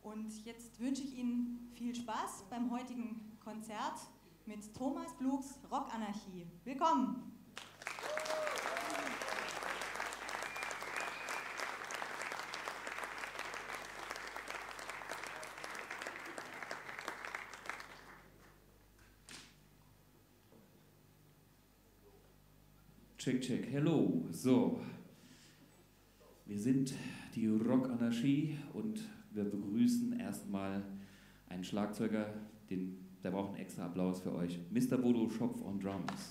Und jetzt wünsche ich Ihnen viel Spaß beim heutigen Konzert mit Thomas Blugs Rockanarchie. Willkommen! Check, check, hello. So, wir sind die Rockanarchie und wir begrüßen erstmal einen Schlagzeuger, der braucht einen extra Applaus für euch. Mr. Bodo Schopf on Drums.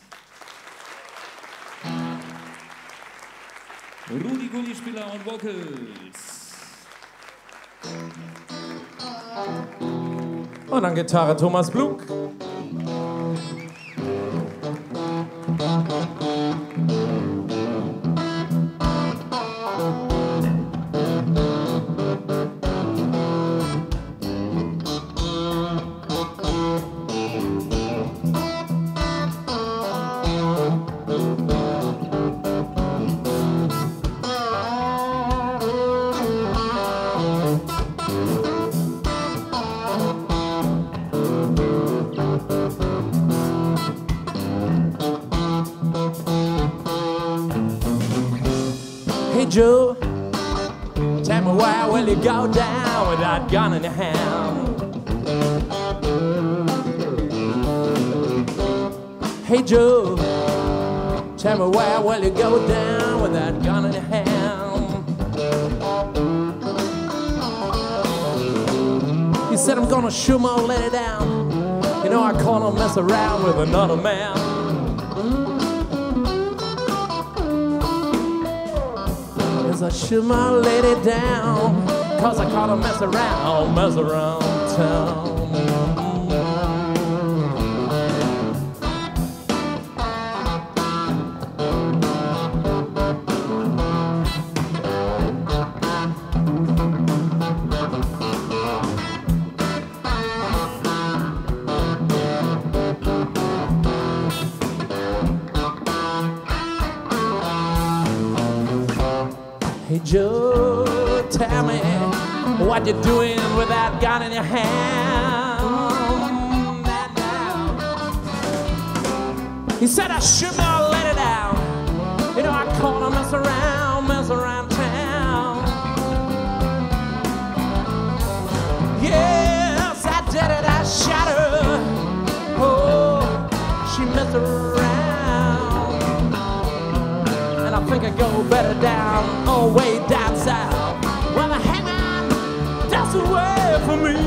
Rudi Gulli Spieler und Vocals. Und an Gitarre Thomas Blug. Joe, tell me why will you go down with that gun in your hand? Hey Joe, tell me why will you go down with that gun in your hand? He said I'm gonna shoot my lady down. You know I can't mess around with another man. I shoot my lady down, cause I caught her mess around town. Hey Joe, tell me what you're doing with that gun in your hand. He said I shoot my lady down. You know I caught her mess around town. Yes, I did it, I shot her. Oh, she messed around. I think I go better down, oh way down south. Well, the hangman, that's the way for me.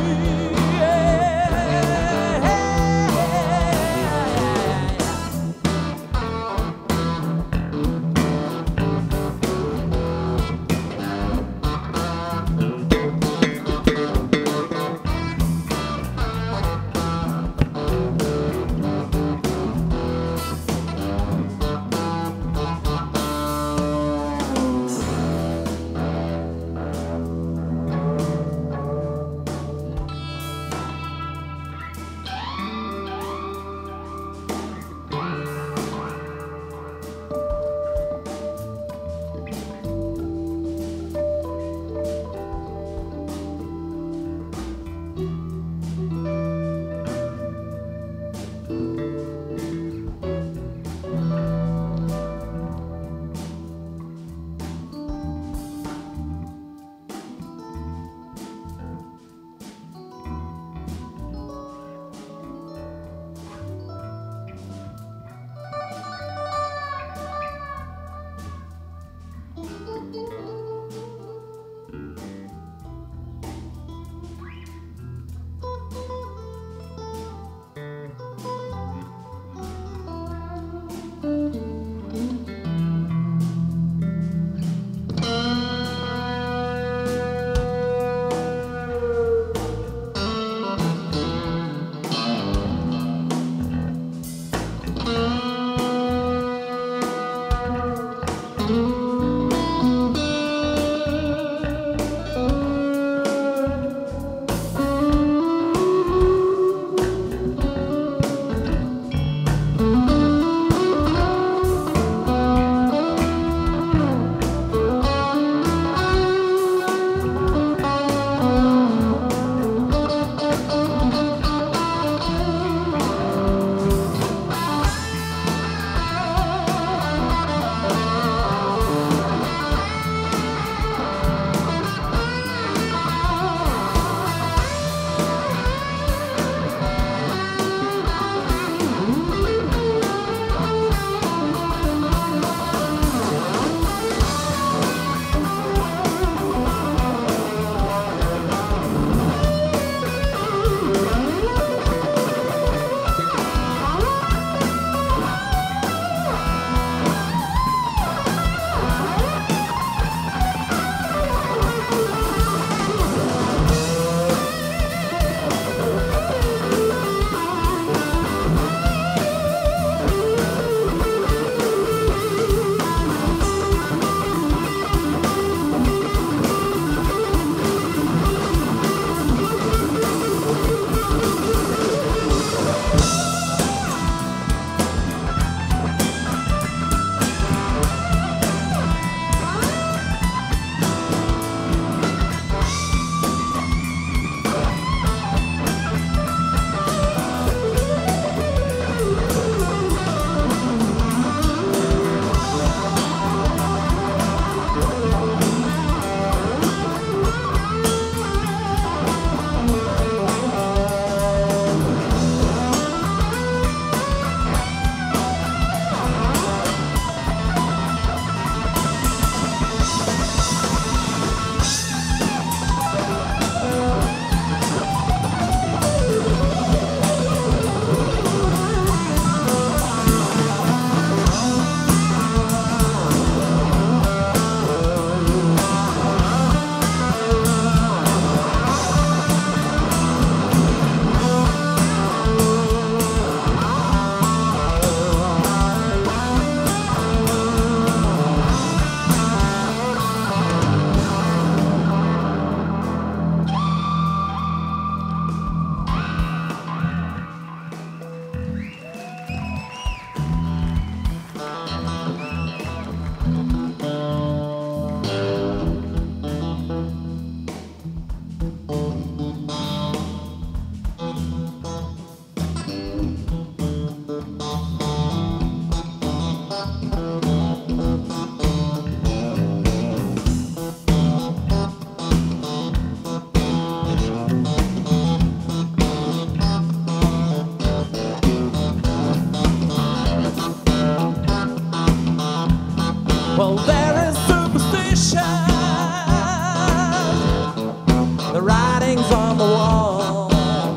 writings on the wall.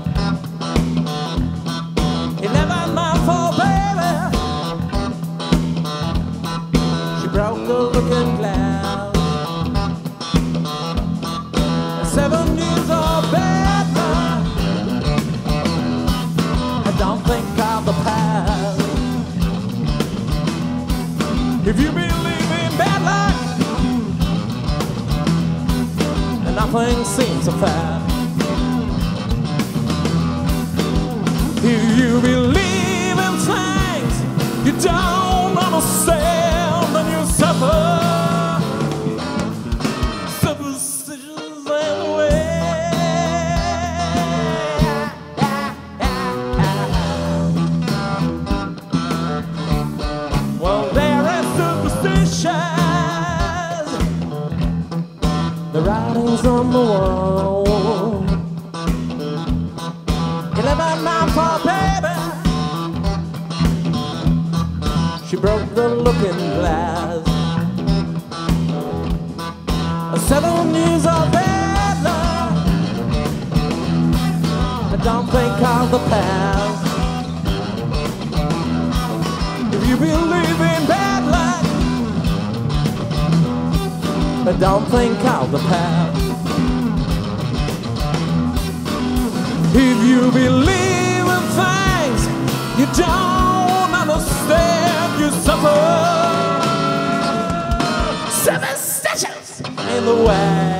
11 months old baby, she broke the looking glass. 7 years old baby, I don't think of the past. If you believe in bad luck, and nothing seems so fast. If you believe in things you don't understand, then you suffer. Superstitions anyway. Well, there is superstitions, the writings on the wall. 11 months old baby, she broke the looking glass. 7 years old baby, I don't think of the past. If you believe in bad luck, but don't think of the past. If you believe in things you don't understand, you suffer. Superstitions in the way.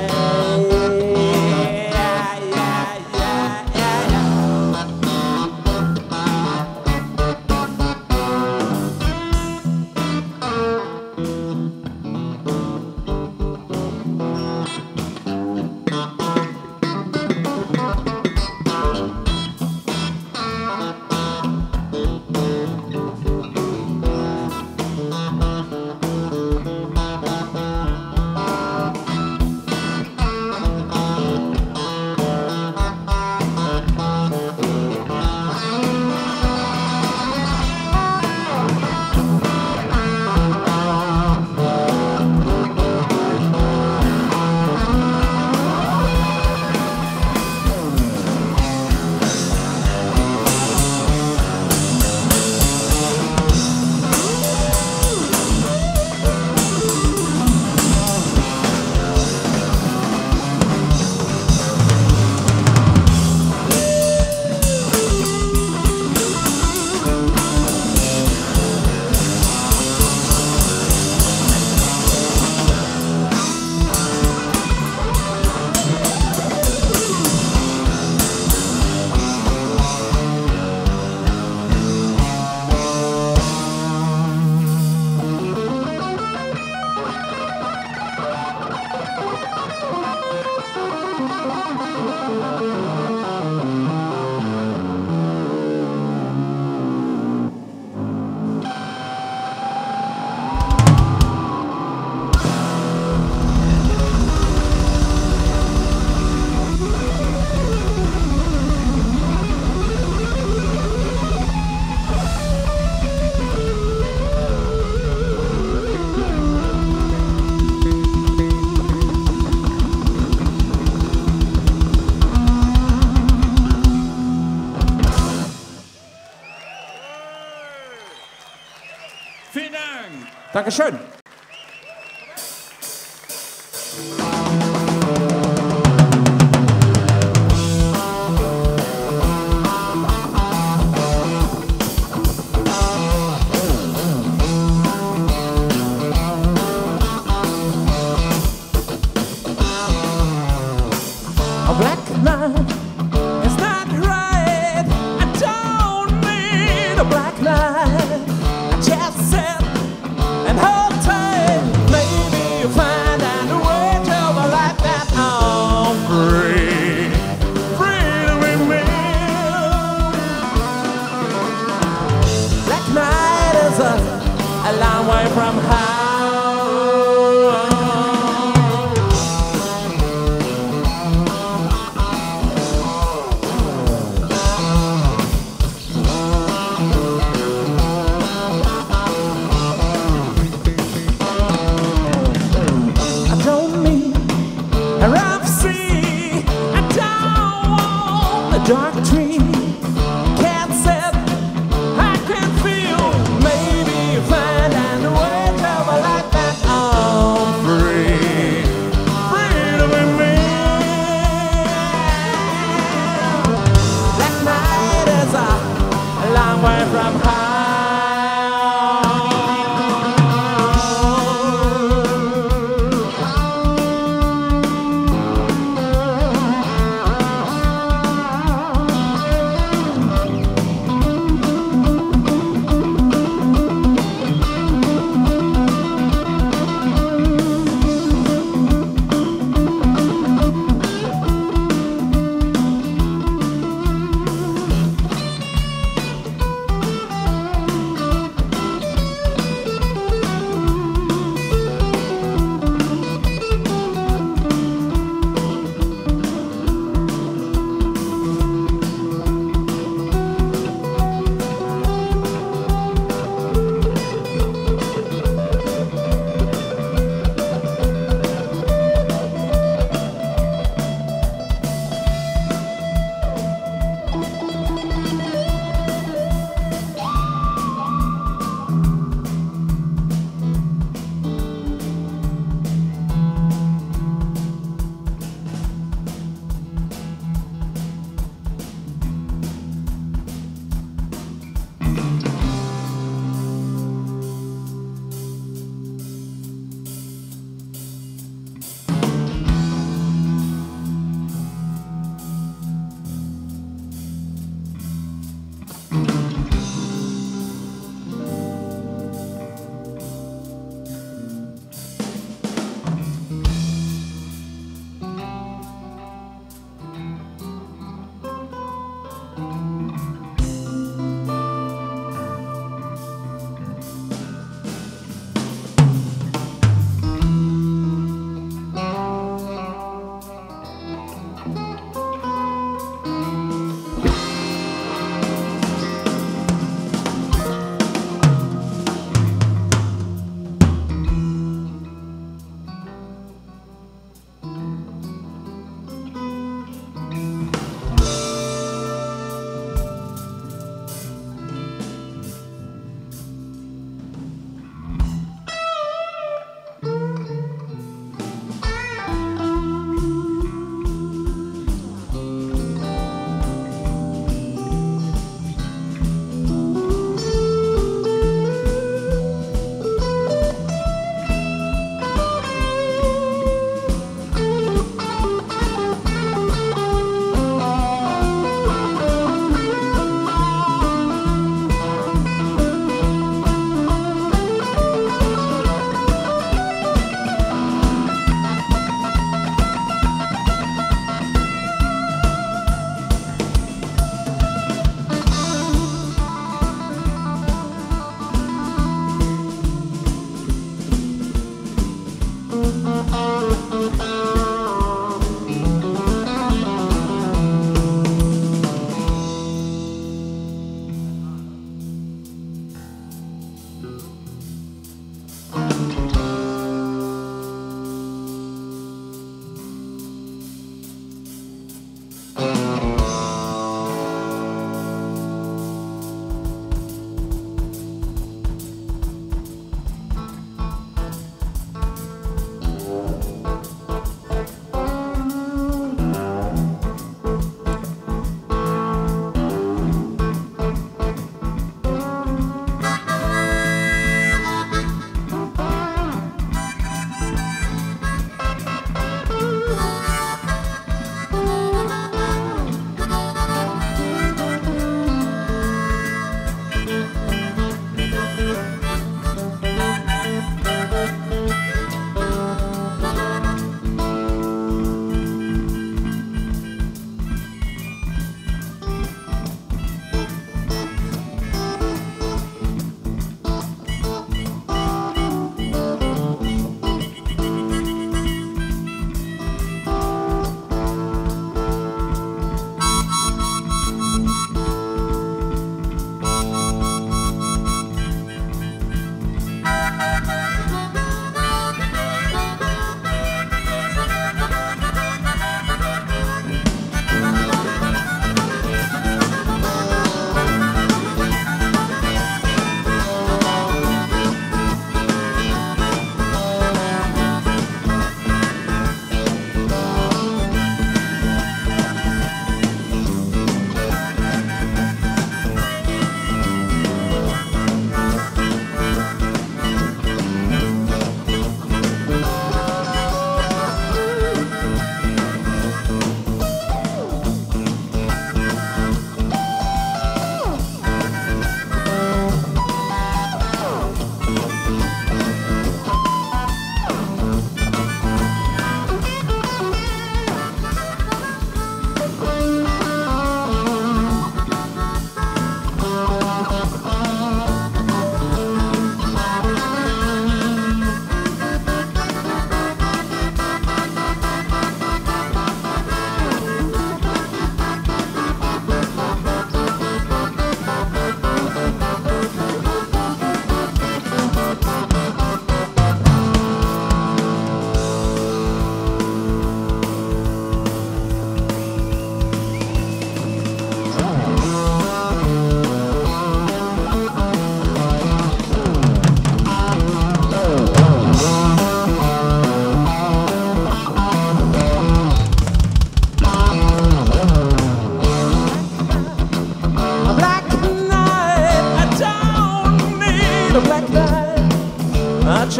Dankeschön. A black night is not right. I don't need a black night. I just said and hold tight. Maybe you'll find out a way to the light that I'm free. Freedom in me. Black night is a long way from home. dark tree. Can't sit, I can feel. Maybe find and wait till I like that. I'm free, free to be me. That night is a long way from home.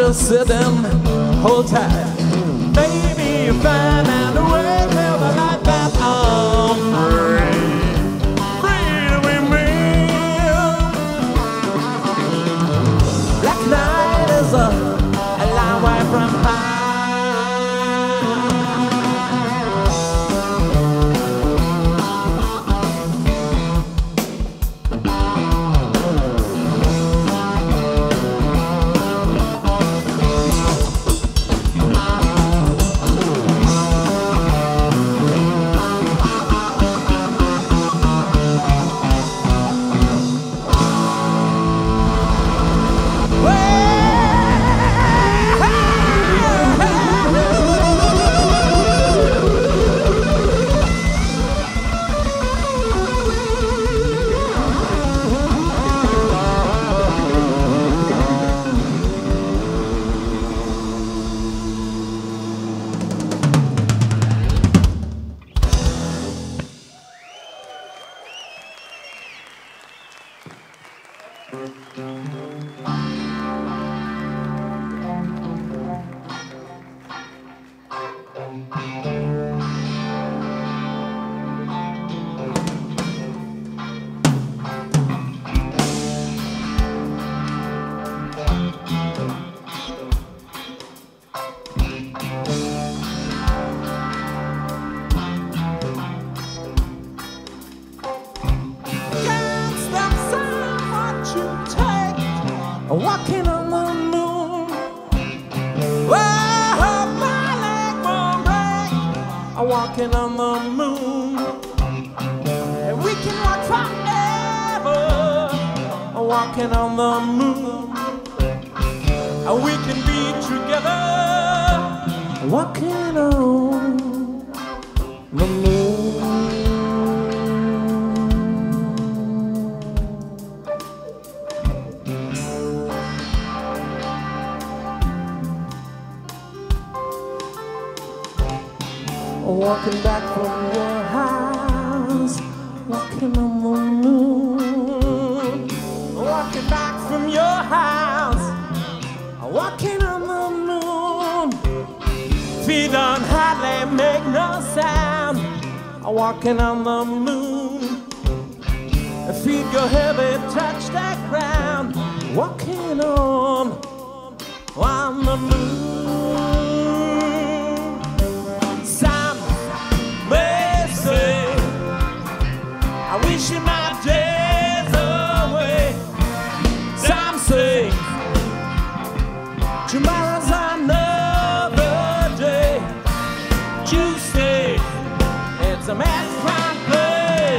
just sit and hold tight. Maybe you find out a way to live a life that I'm free. Free to be me. Black night is a long way from home. Walking on the moon. Oh, my leg won't break. I'm walking on the moon. And we can walk forever. I'm walking on the moon. And we can be together. Walking on the moon. Walking back from your house, walking on the moon. Walking back from your house, walking on the moon. Feet don't hardly make no sound, walking on the moon. Feet go heavy, touch that ground, walking on the moon. I wish you my days away. Some say tomorrow's another day. Tuesday, it's a mad fun play.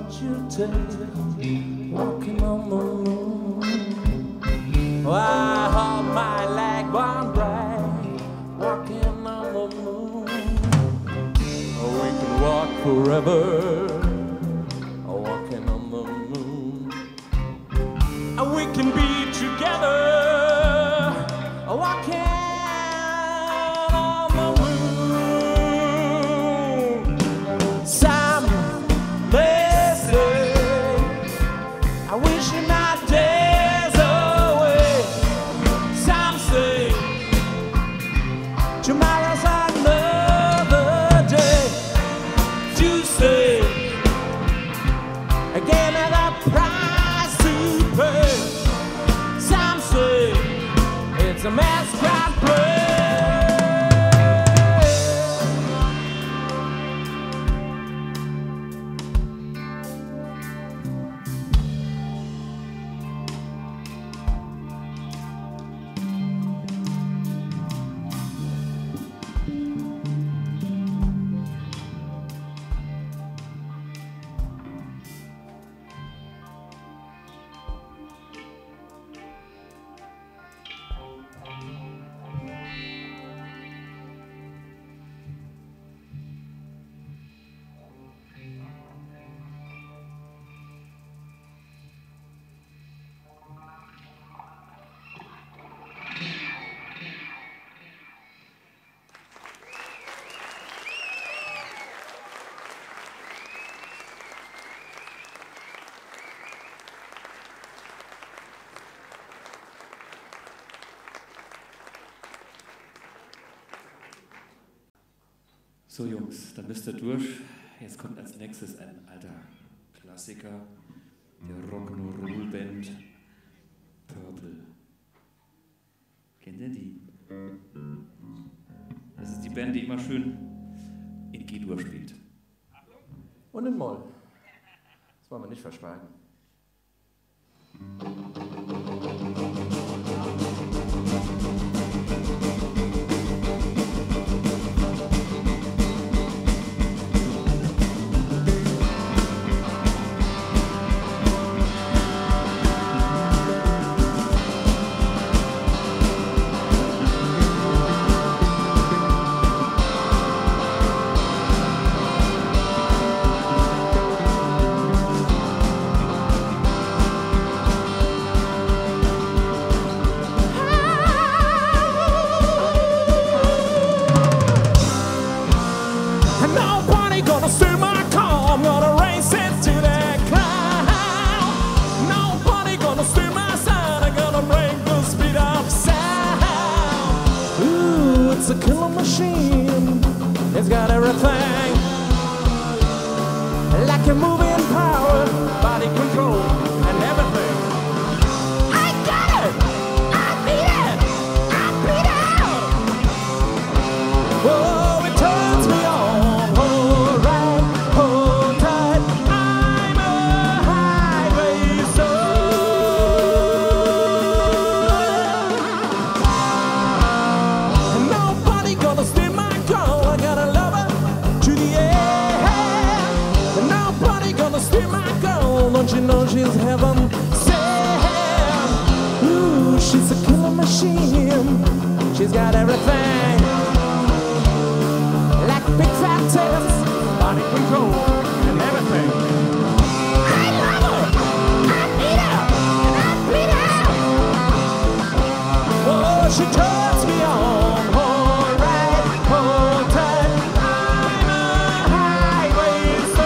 what you take, walking on the moon. Oh, I hold my leg one bright, walking on the moon. Oh, we can walk forever, walking on the moon. And we can be together, walking on the moon. Some they say, I wish you not days away. Some say, tomorrow's another day. You say, again at a price to pay. Some say, it's a mascot play. So Jungs, dann müsst ihr durch. Jetzt kommt als nächstes ein alter Klassiker der Rock'n'Roll-Band Purple. Kennt ihr die? Das ist die Band, die immer schön in G-Dur spielt. Und in Moll. Das wollen wir nicht verschweigen. It's a killer machine. It's got everything, like a moving power, body control, and everything. I got it! I beat it! I beat it! Oh, it turns me on. Hold right, hold tight. I'm a highway Nobody gonna steal my girl. I gotta love her to the end. Nobody gonna steal my girl. Don't you know she's heaven sent? Ooh, she's a killer machine. She's got everything, like big fat tits, body control, and everything. I love her. I beat her, and I beat her. Oh, she turns me on. Hold right, hold tight. I'm a highway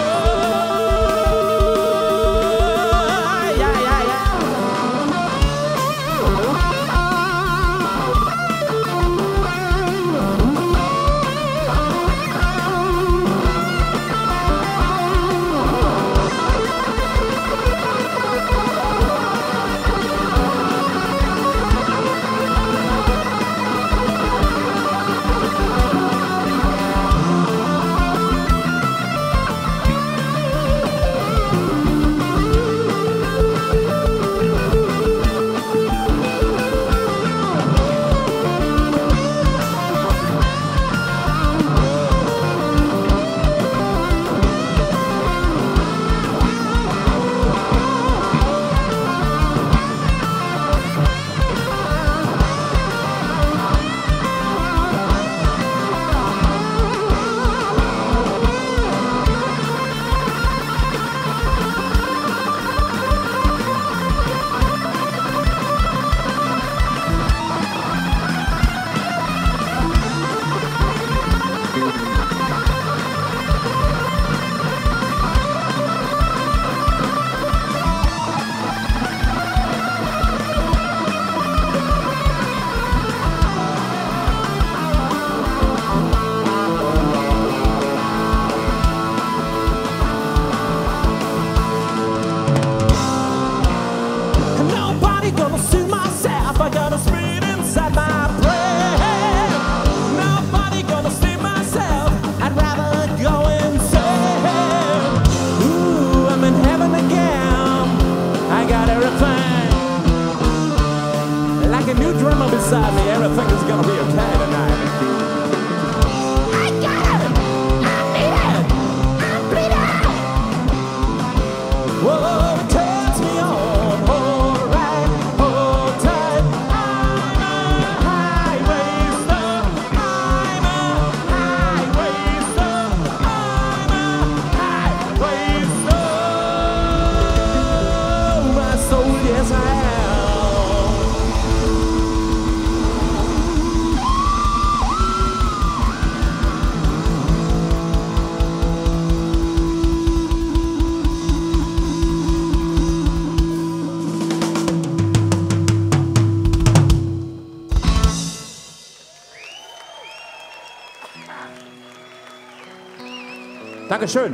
yeah, yeah, yeah. gonna soothe myself. I gotta speed inside my brain. Nobody gonna save myself. I'd rather go insane. Ooh, I'm in heaven again. I got everything. Like a new drummer beside me, everything is gonna be okay tonight. I got it! I need it! I'm bleeding! Whoa, it turns me on, alright, hold tight. I'm a highway star. I'm a highway star. I'm a highway star. My soul, yes I am. Dankeschön.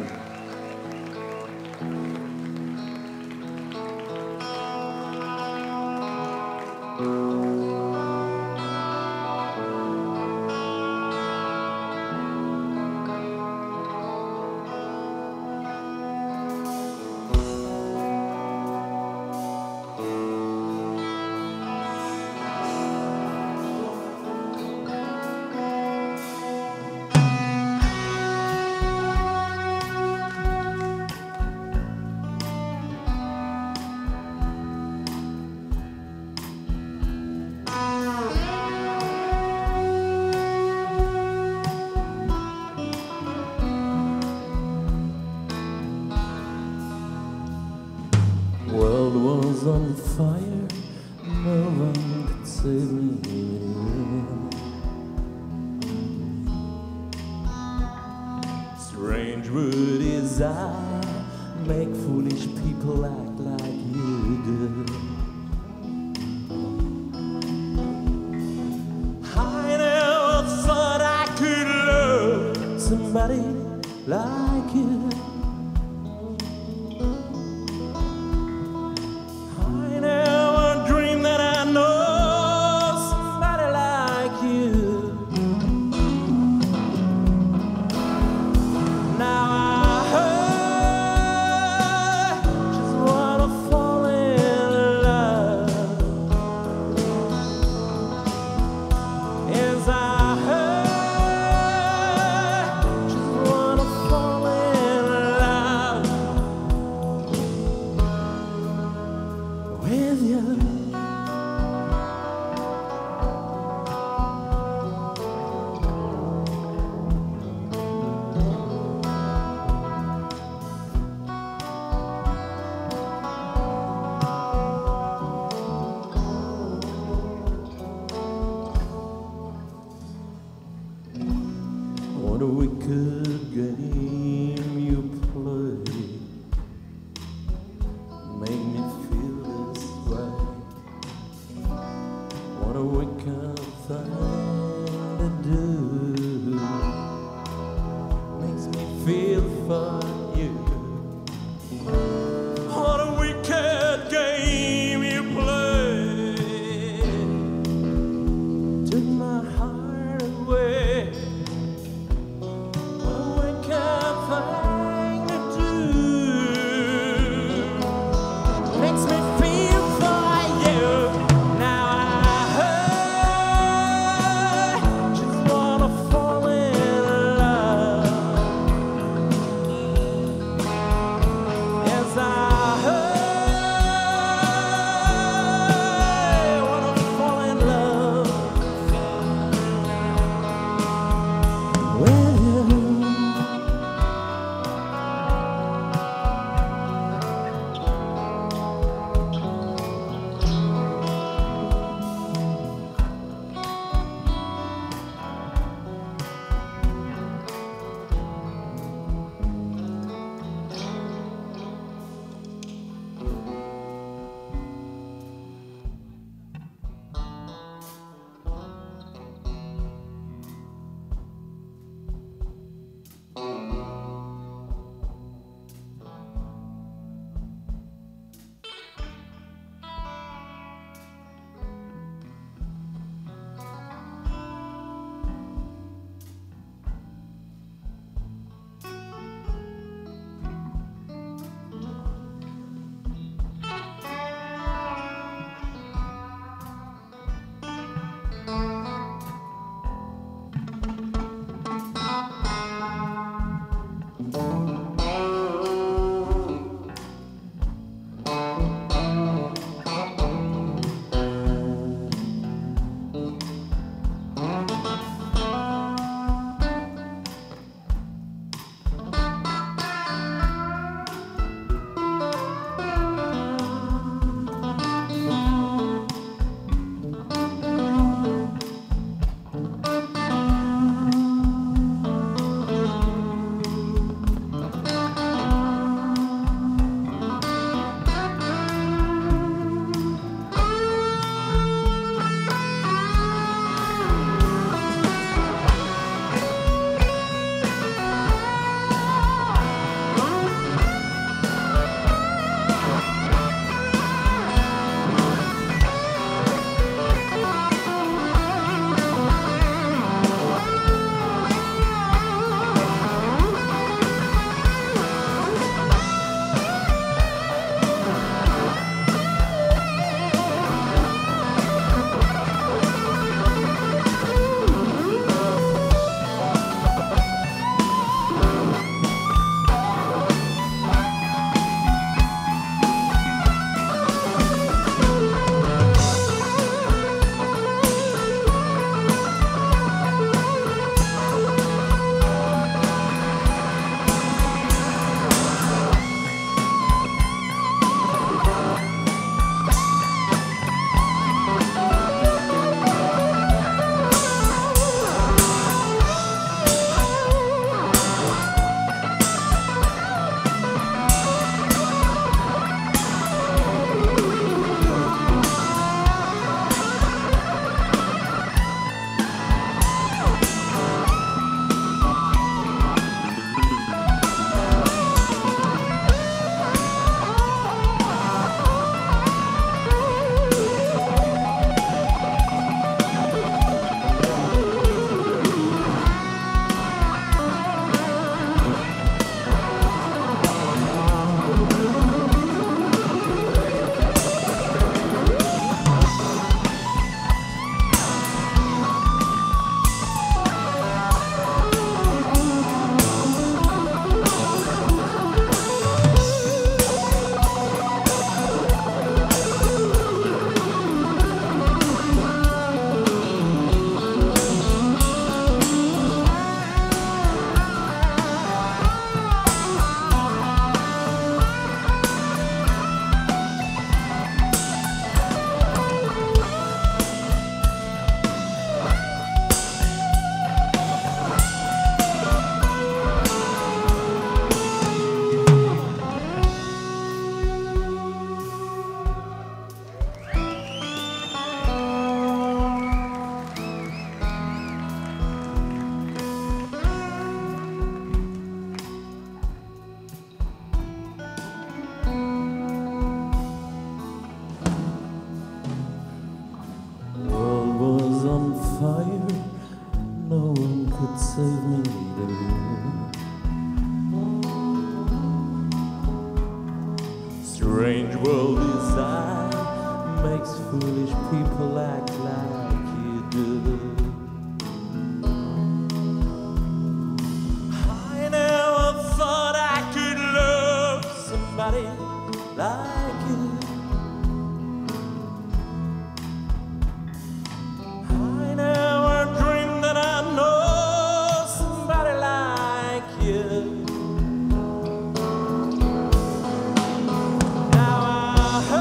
World was on fire, no one could save me. Strange word is I make foolish people act like you do. I never thought I could love somebody like you. What a wicked game you play. Make me feel this way. What a wicked thing to do. Makes me feel for you. What a wicked game you play. Took my heart away. fire, no one could save me there. Strange world desire makes foolish people act like you do. I never thought I could love somebody like you. I never dreamed that I'd know somebody like you. Now I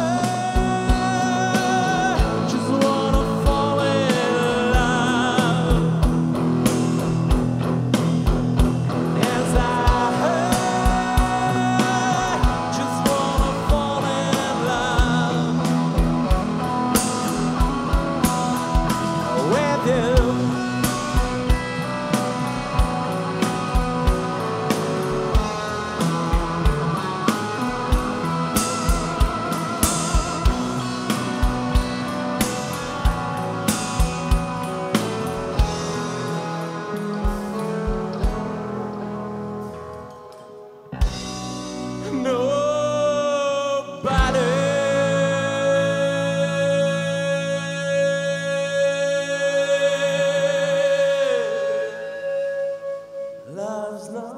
just wanna fall in love. Yes, I just wanna fall in love with you. Nobody loves no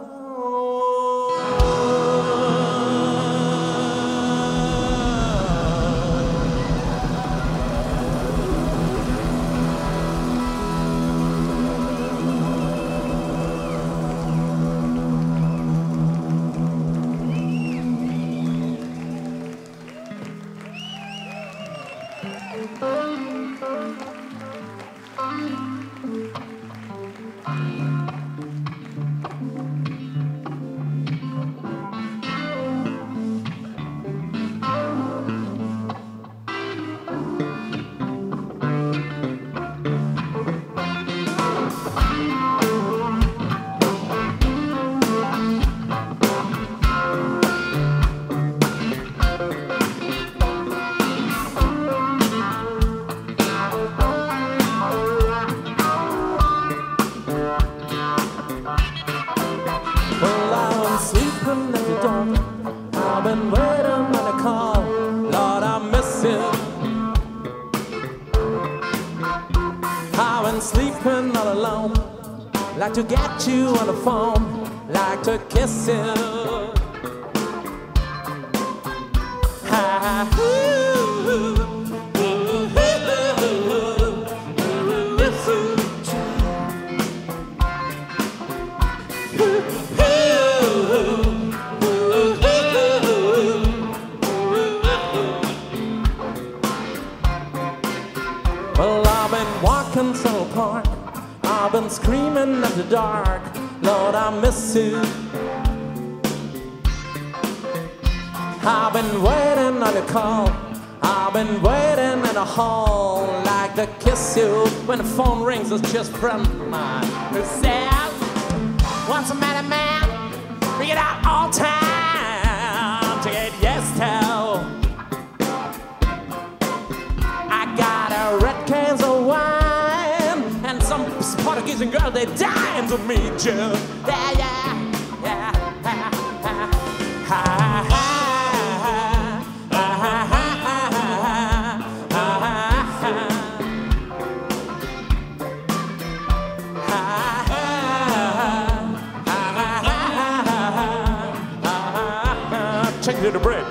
Well, I've been sleeping at the door. I've been waiting on a call. Lord, I miss you. I've been sleeping all alone. Like to get you on the phone. Like to kiss you. Ha, ooh, ooh, ooh, miss you. Well, I've been walking Central Park. I've been screaming at the dark. Lord, I miss you. I've been waiting on a call. I've been waiting in a hall. Like to kiss you when the phone rings. It's just a friend of mine who says, "What's the matter, man? Bring it out all time to get yes to." I got a red cans of wine and some Portuguese girl, they dying to meet you. Yeah, yeah, yeah, yeah, yeah. Ha, ha, ha, ha, ha, ha, ha. Check it to the bridge.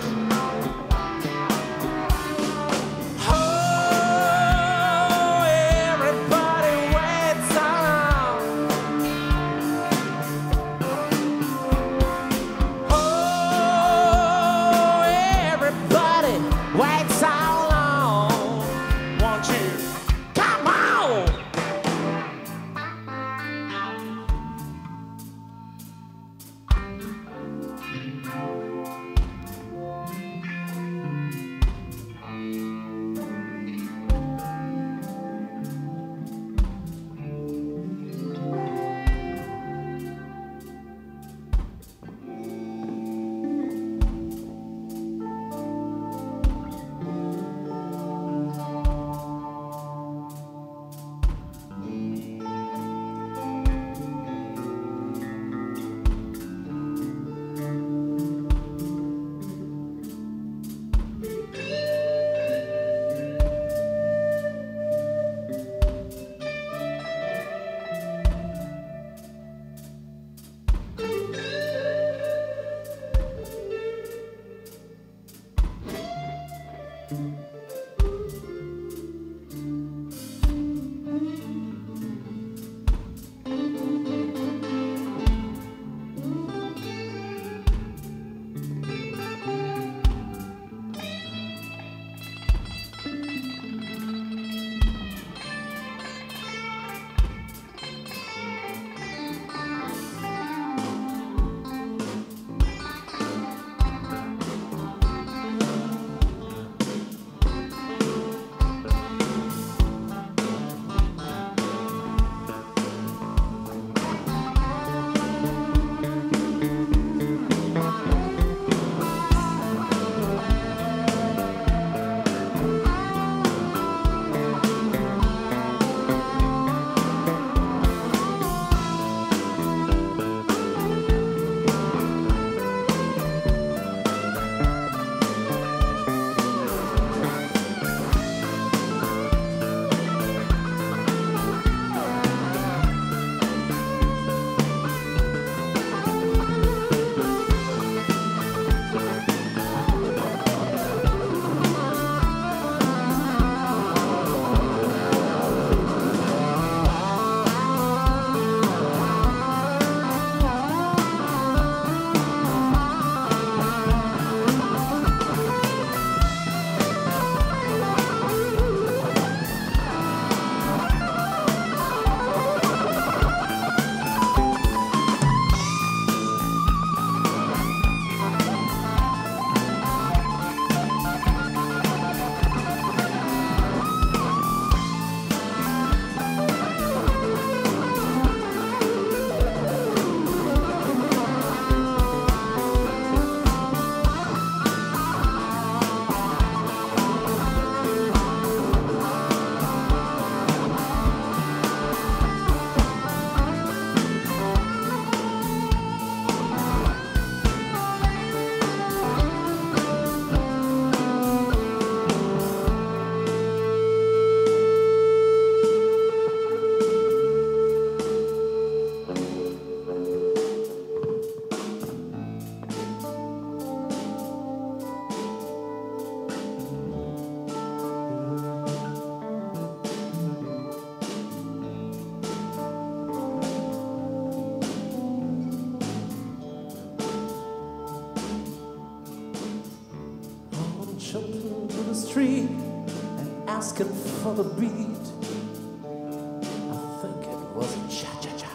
street and asking for the beat. I think it was a cha-cha-cha.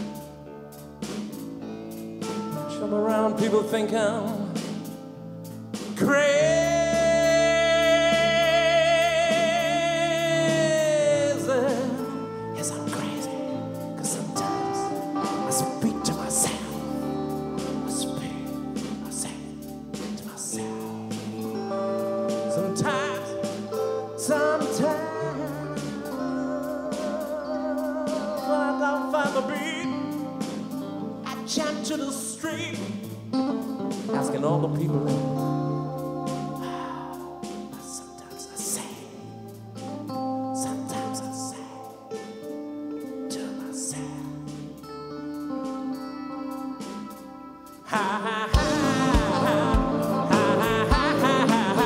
Jump around, people think I'm crazy. Yes, I'm crazy, 'cause sometimes I speak to myself. I speak, I say to myself. Sometimes when I don't find the beat, I chant to the street, asking all the people. Sometimes I say to myself. Ha ha ha ha ha ha ha ha.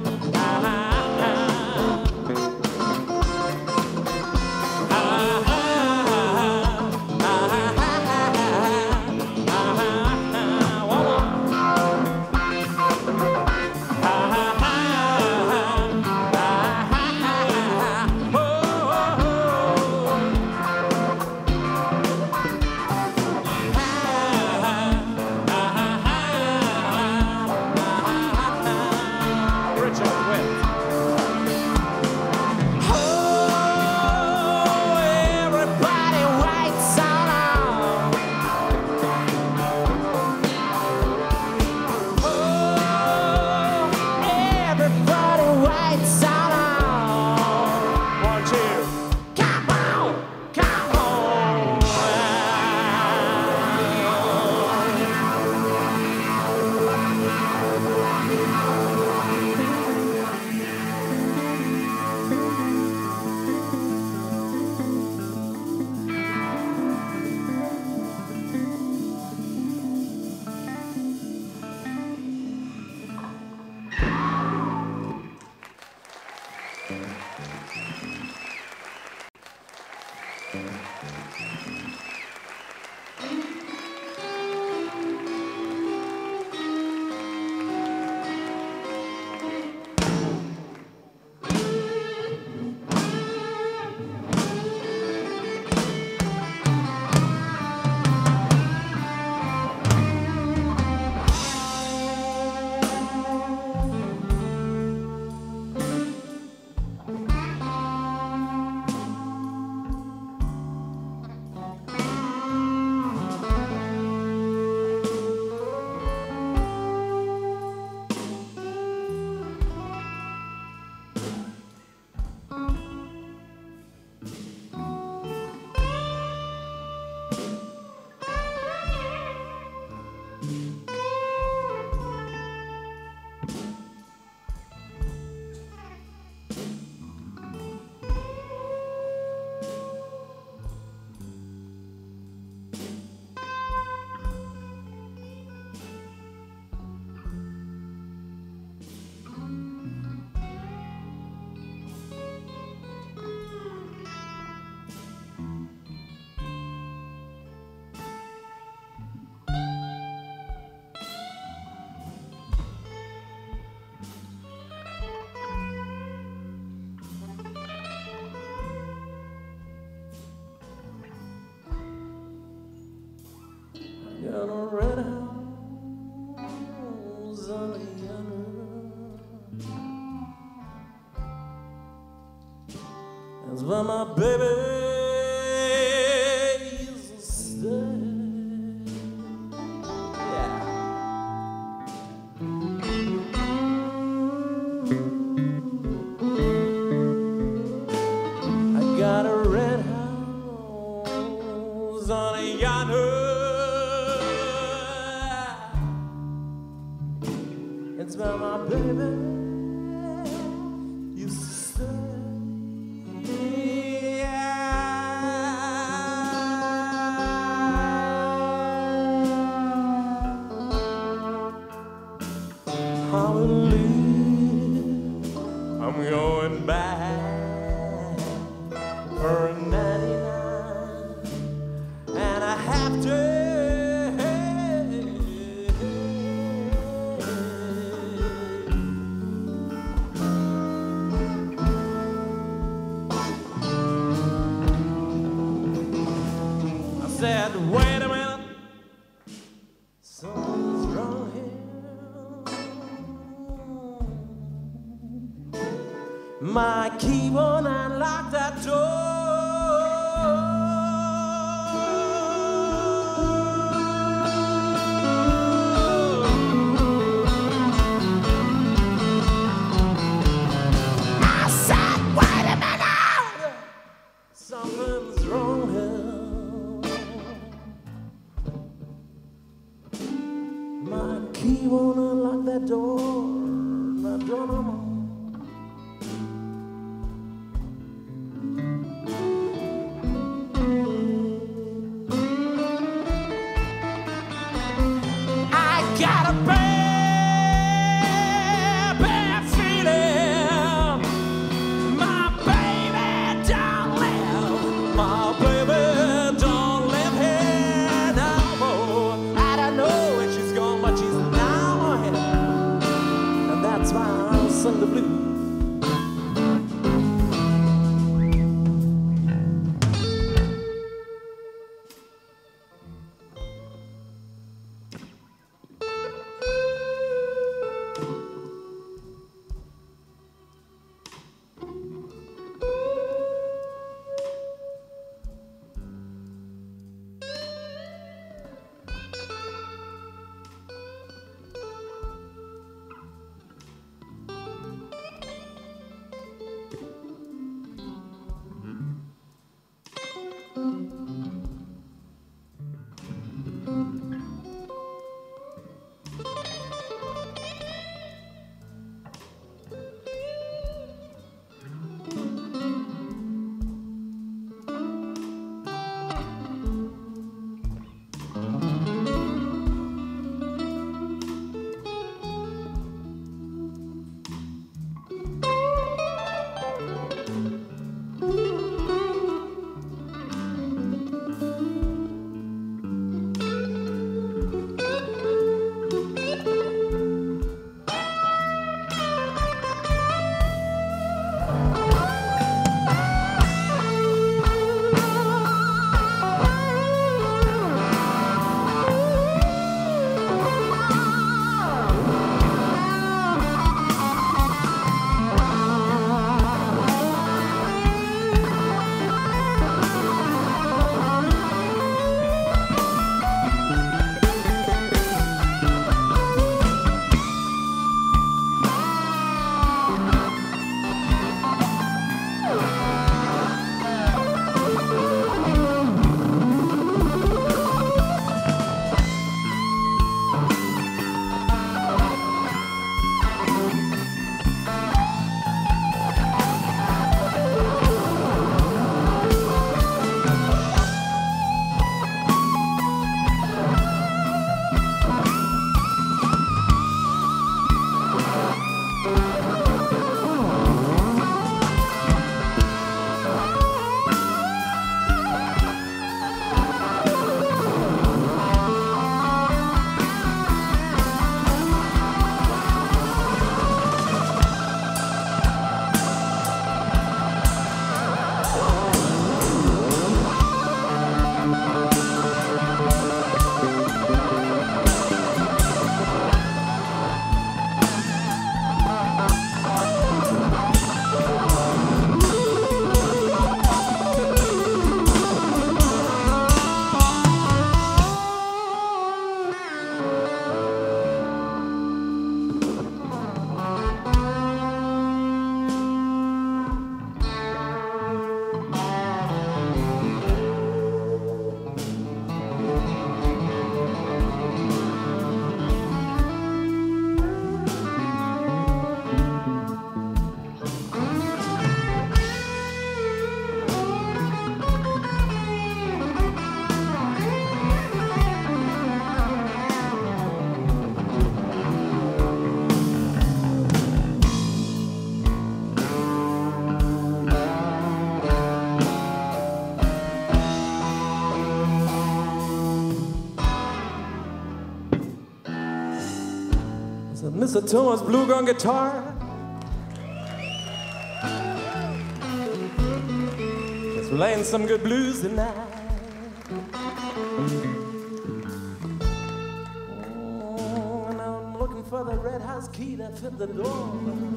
Got a red house on the yonder. That's where my baby used to stay. Yeah. I got a red house on a yonder. It's where my baby used to stay. I will leave. I'm going back for a 99, and I have to. said, wait a minute, something's wrong here. My key won't unlock that door. Something's wrong here. My key won't unlock that door. That door no more. I got a bad, bad feeling. My baby don't live. My baby don't live here no more. I don't know where she's gone, but she's now here. And that's why I sing the blues. Mr. Thomas Blue on guitar. Just playing some good blues tonight. And I'm looking for the red house key that fit the door.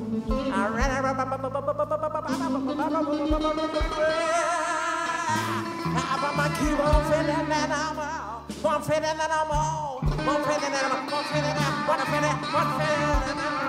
But my key won't fit in that armor. Won't fit in that armor. Won't fit in that armor. Won't fit in that. Won't fit in. Won't fit in that.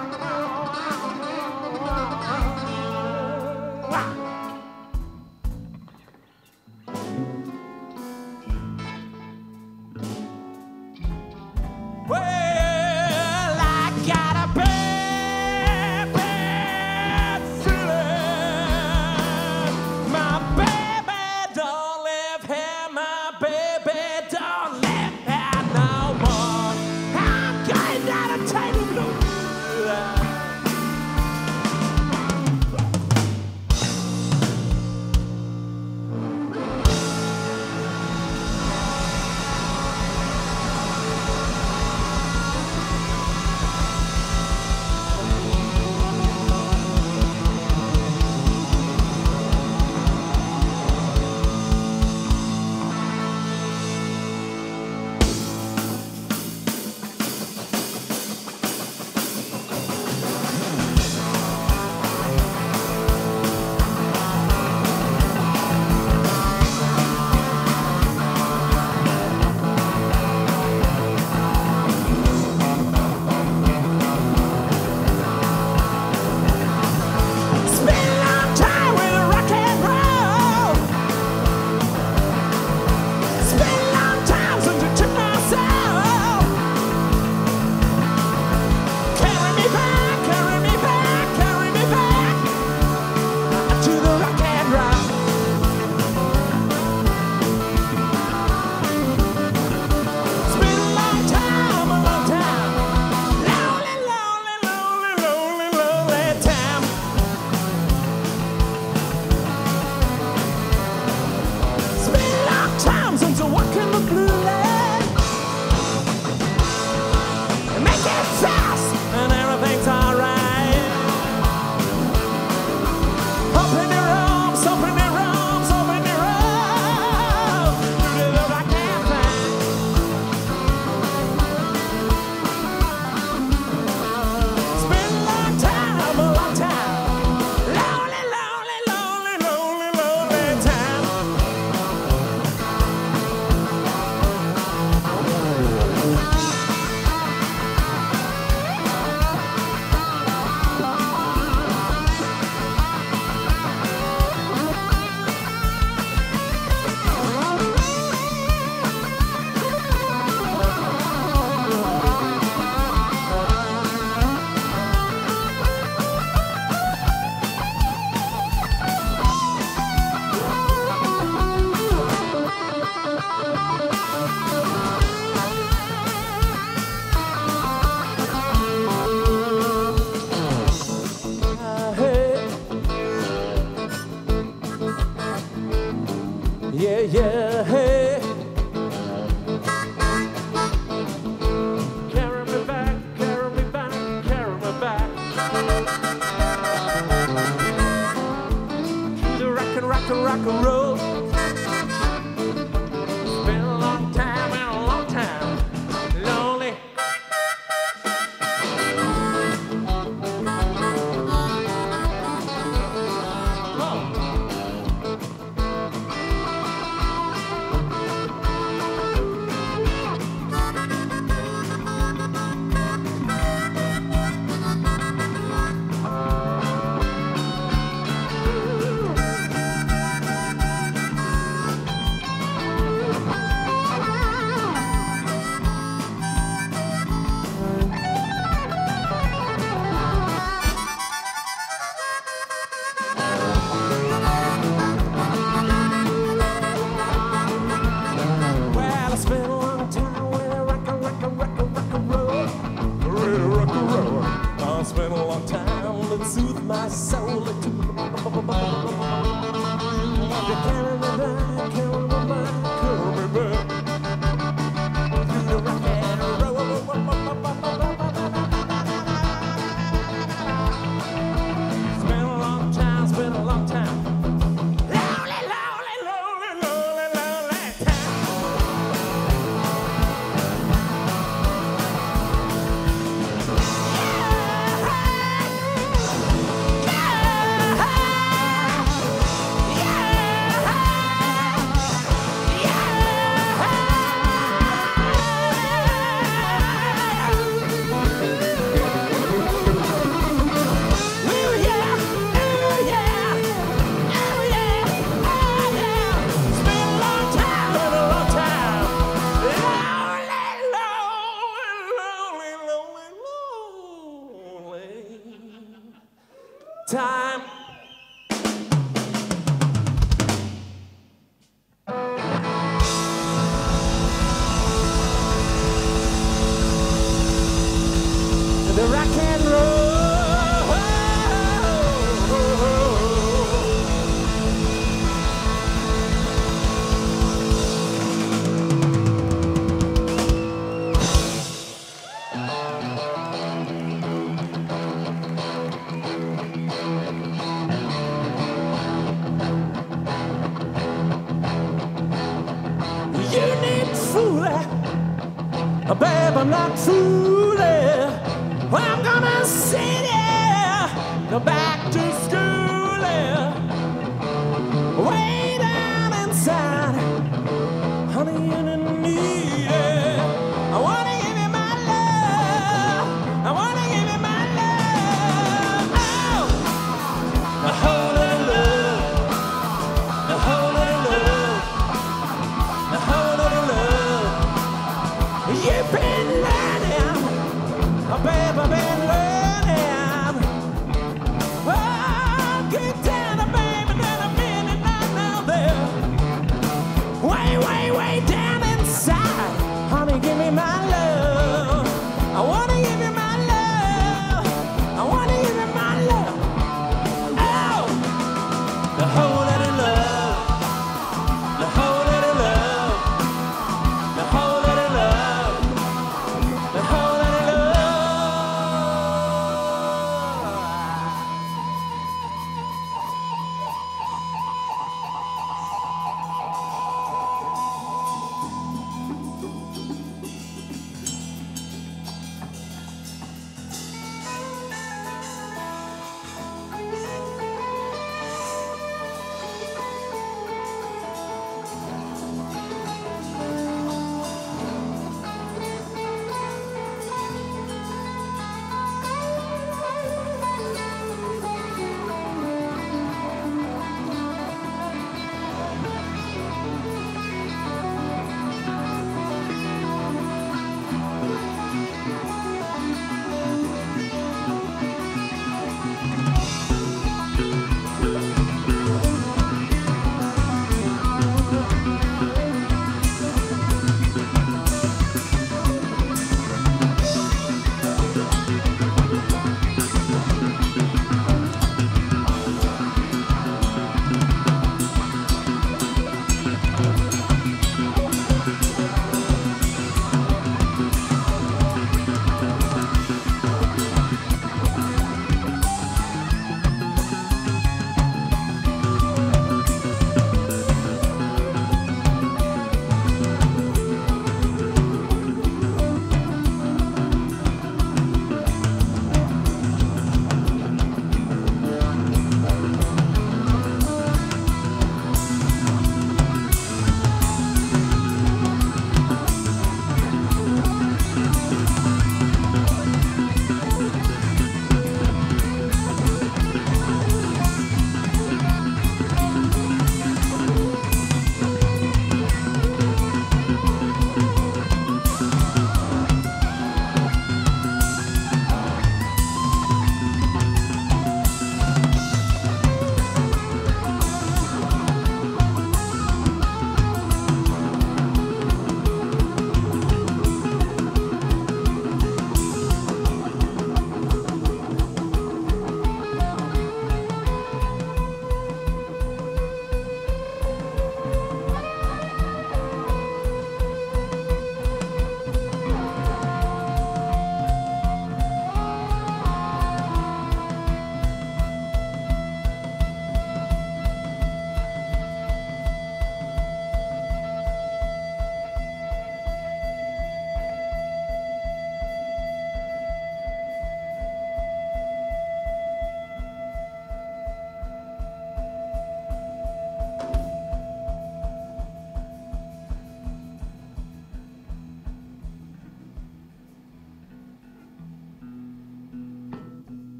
Well, I got a bad, bad feeling. My baby don't live here. My baby don't live here no more. I'm going out of title blue. Yeah, yeah, hey. Carry me back, carry me back, carry me back. To the rock and roll. It's been a long time and a long time. Lonely. Spent a long time that soothed my soul to carry me back, carry me back, carry me back to the rock and roll. Spent a long time, spent a long time. Lonely, lonely, lonely, lonely, lonely time. Babe, I'm not fooling. I'm gonna send you back to school. Way down inside, honey, you need it. I wanna give you my love. I wanna give you my love. Oh, a whole little love, a whole little love, a whole little love. You've been learning, babe, I've been learning. Oh,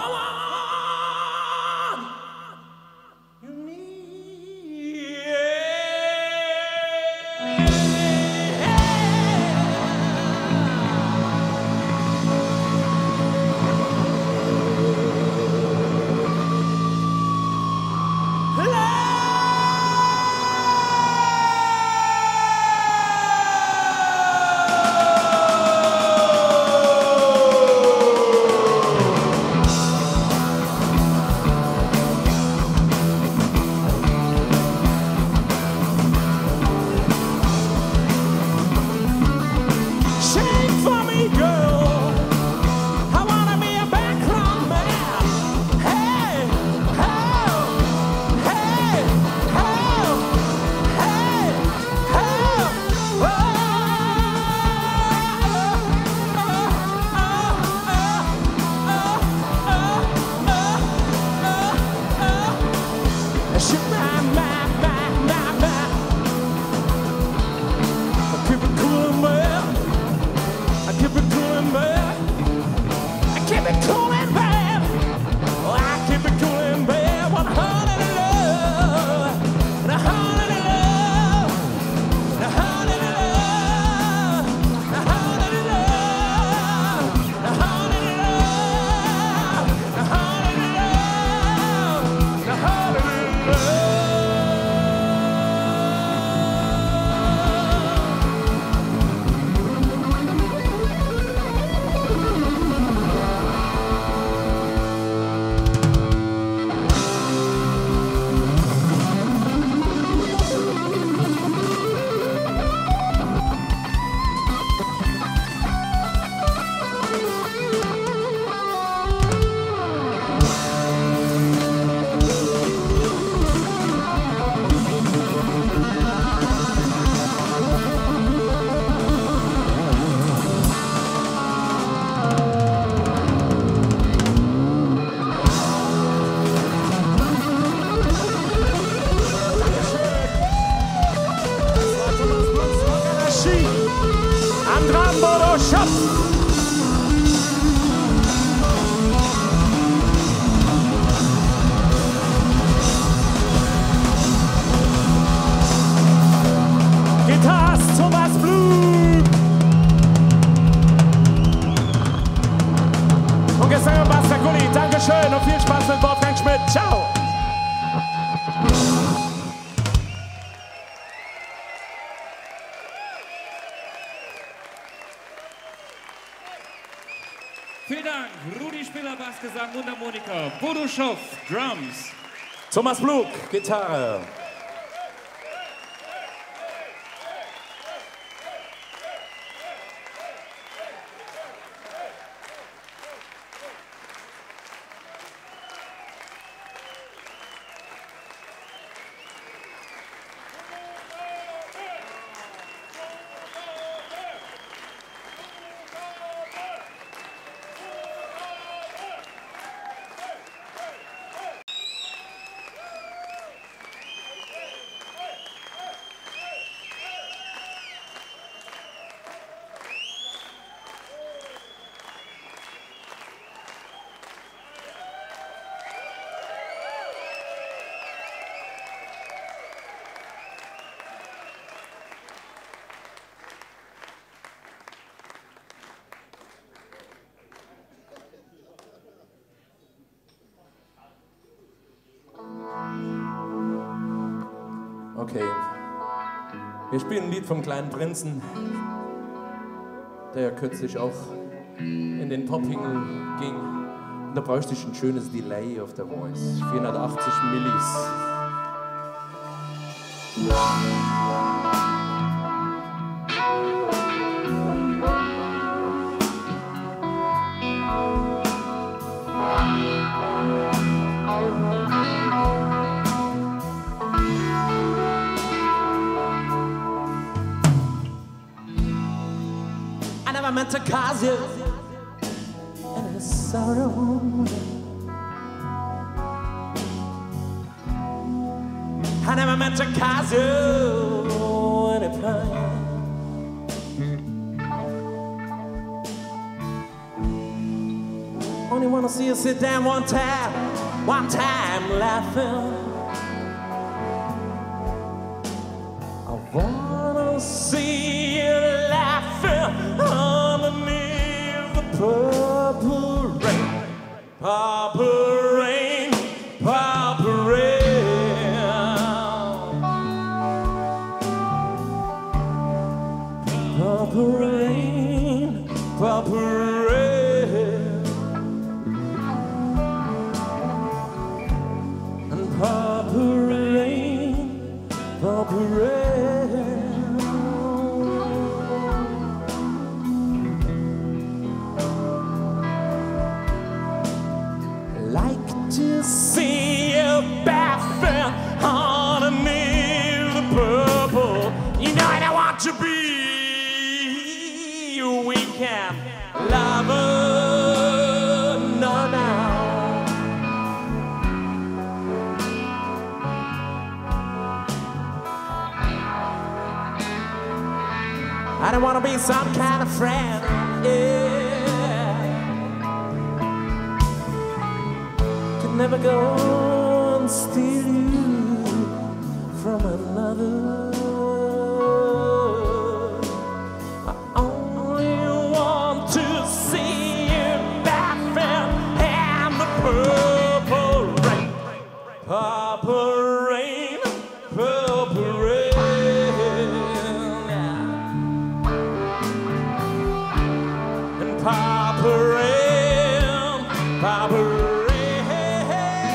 woman you need. Dankeschön und viel Spaß mit Wolfgang Schmidt. Ciao! Vielen Dank, Rudi Spiller, Bassgesang, Mundharmonika, Bodo Schoff, Drums. Thomas Blug, Gitarre. Okay, wir spielen ein Lied vom kleinen Prinzen, der ja kürzlich auch in den Pop-Hinkel ging. Und da bräuchte ich ein schönes Delay auf der Voice, 480 Millis. I meant to cause you any sorrow. I never meant to cause you any pain. Only wanna see you sit down one time laughing. I wanna see you laughing underneath the purple rain. Purple rain, purple rain. Purple rain, purple rain. Purple rain, purple rain. Like to see you bathing underneath the purple. You know I don't want to be a weekend lover. No, no. I don't wanna be some kind of friend, yeah. Could never go and steal you from another. I only want to see you laughing in the purple rain. Purple rain, purple rain. Purple rain, purple rain,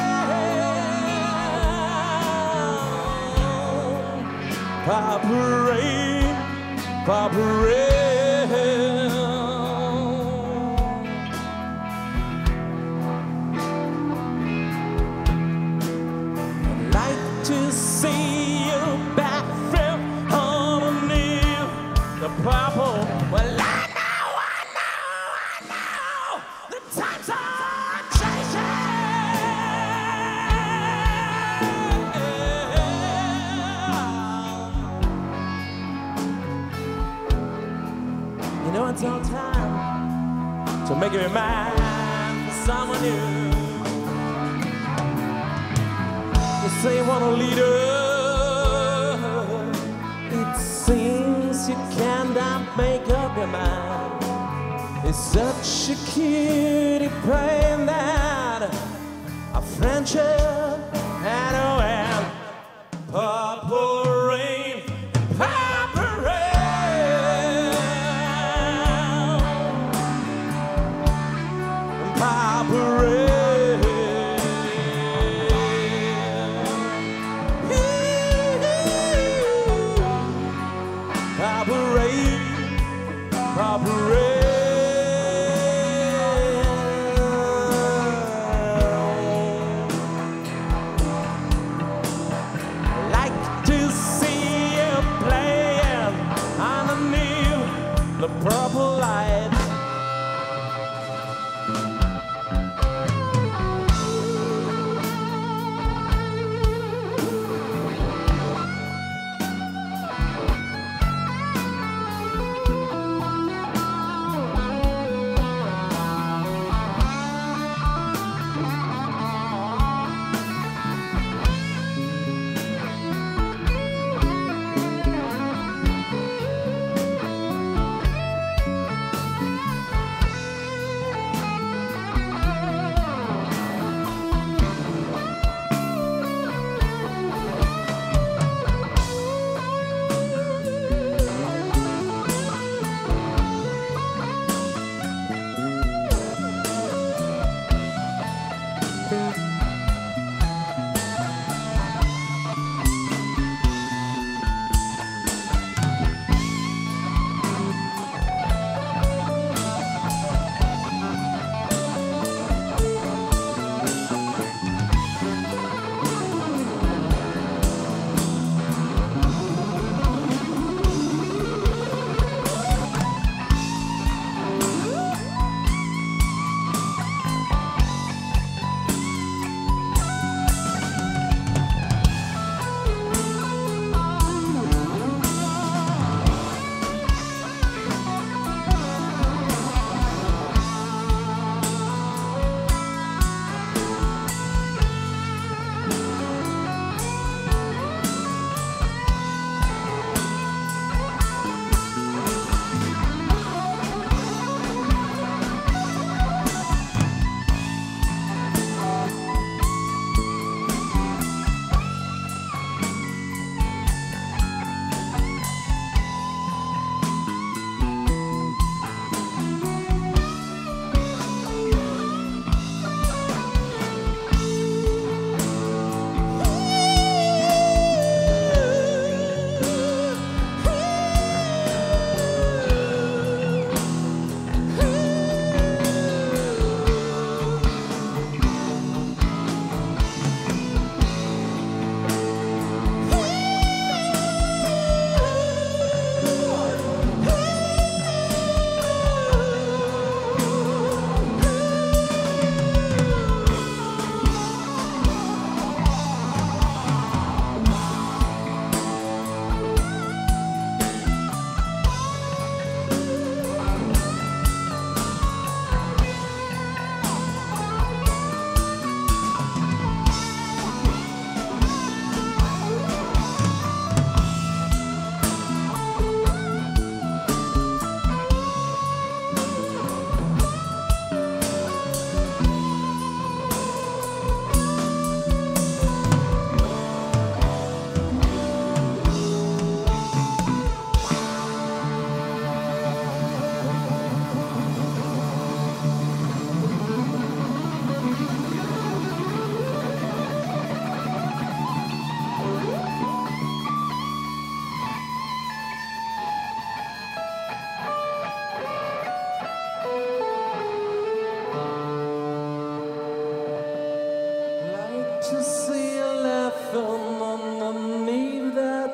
purple rain, purple rain. I'd like to see you back from underneath the purple. Well, times are changing. You know it's all time to make your mind for someone new. You say you want a leader. It seems you cannot make up your mind. It's such a cutie pain that a friendship had no end. Purple rain, purple rain, purple rain, purple rain, purple rain. you see her laughing underneath that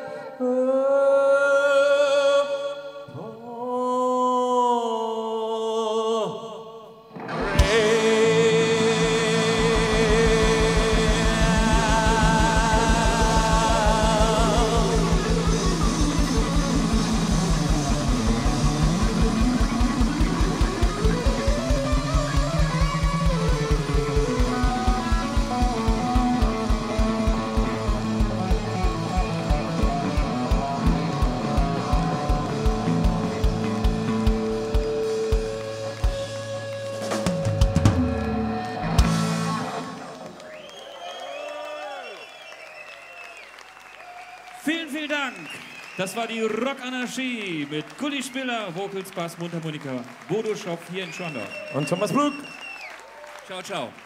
Vielen, vielen Dank. Das war die Rock-Anarchie mit Gulli Spiller, Vocals, Bass, Mundharmonika, Bodo Schopf hier in Schwandorf. Und Thomas Blug. Ciao, ciao.